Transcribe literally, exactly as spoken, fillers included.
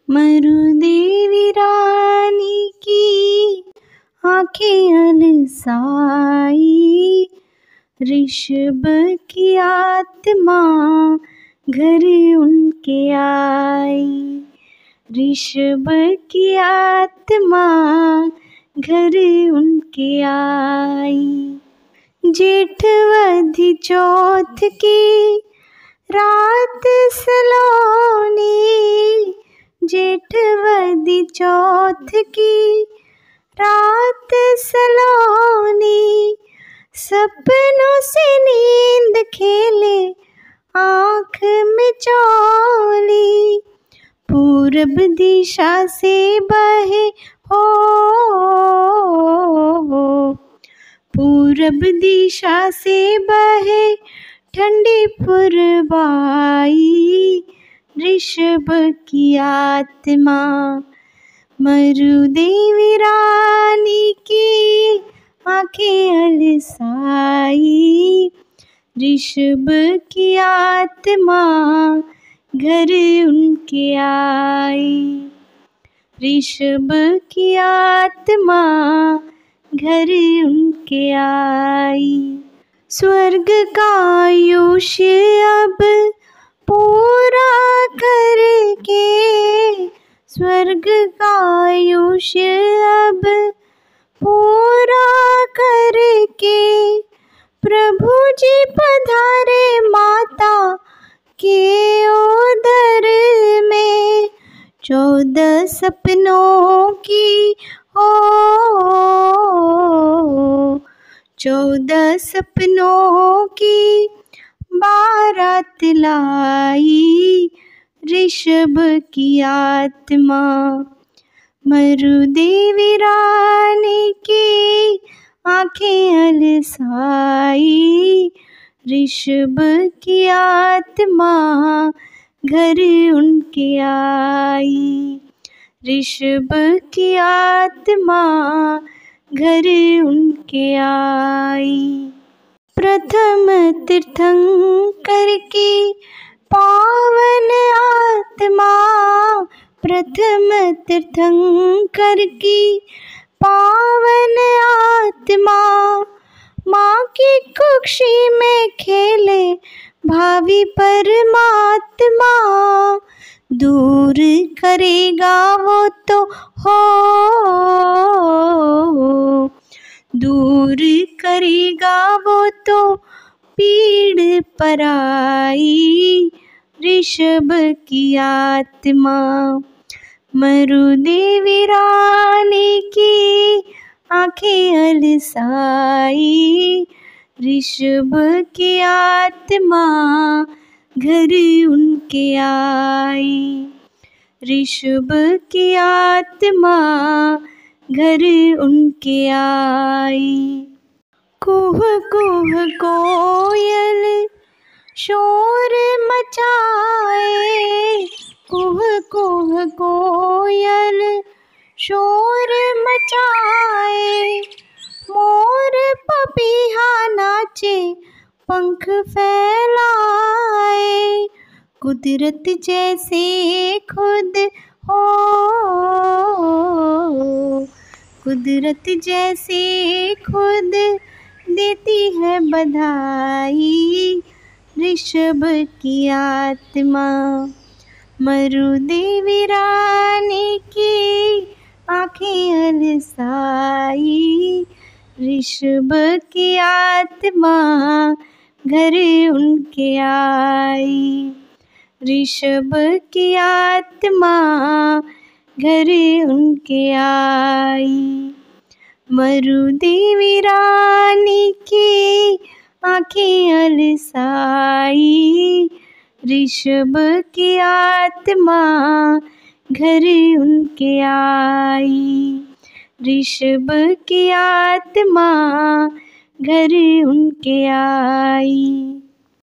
मरुदेवी रानी की आंखें अलसाई, ऋषभ की आत्मा घर उनके आई। ऋषभ की आत्मा घर उनके आई। जेठवधी चौथ की रात सलोनी, जेठवधी चौथ की रात सलोनी, सपनों से नींद खेले आँख में चौली। पूरब दिशा से बहे हो, पूरब दिशा से बहे ठंडी पुरवाई, ऋषभ की आत्मा मरुदेवी रानी की आंखें अलसाई। ऋषभ की आत्मा घर उनके आई। ऋषभ की आत्मा घर उनके आई। स्वर्ग का आयुष्य अब पूरा करके, स्वर्ग का आयुष्य अब पूरा करके, प्रभु जी पधारे माता के उदर में। चौदह सपनों की हो, चौदह सपनों की बारात लाई, ऋषभ की आत्मा मरुदेवी रानी की आंखें अलसाई। ऋषभ की आत्मा घर उनके आई। ऋषभ की आत्मा घर उनके आई। प्रथम तीर्थंकर की पावन आत्मा, प्रथम तीर्थंकर की पावन आत्मा, माँ की कुक्षी में खेले भावी परमात्मा। दूर करेगा वो तो हो, दूर करेगा वो तो पीड़ पराई, ऋषभ की आत्मा मरुदेवी रानी की आंखें अलसाई। ऋषभ की आत्मा घर उनके आई। ऋषभ की आत्मा घर उनके आई। कुह कुह कोयल शोर मचाए, कुह कुह कोयल शोर मचाए, मोर पपीहा नाचे पंख फैलाए। कुदरत जैसे खुद हो, कुदरत जैसे खुद देती है बधाई, ऋषभ की आत्मा मरुदेवी रानी की आंखें अलसाई। ऋषभ की आत्मा घर उनके आई। ऋषभ की आत्मा घर उनके आई। मरुदेवी रानी की आंखें अलसाई। ऋषभ की आत्मा घर उनके आई। ऋषभ की आत्मा घर उनके आई।